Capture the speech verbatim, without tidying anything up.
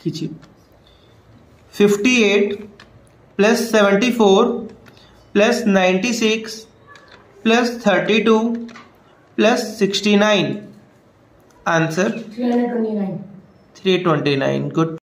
खींचिए। Fifty eight plus seventy four plus ninety six plus thirty two plus sixty nine, answer three hundred twenty nine. Three twenty nine. Good.